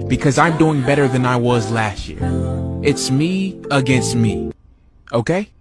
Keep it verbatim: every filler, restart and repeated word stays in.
because I'm doing better than I was last year. It's me against me. Okay?